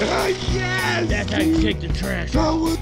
Yes! That's how you take the trash. That was...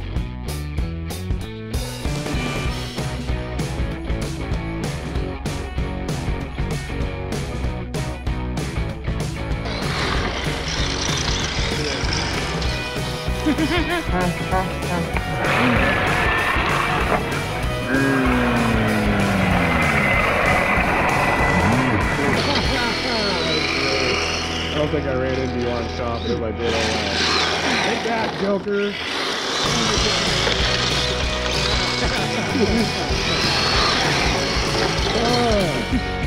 I don't think I ran into you on top, but if I did, oh well. Take that, Joker! Oh.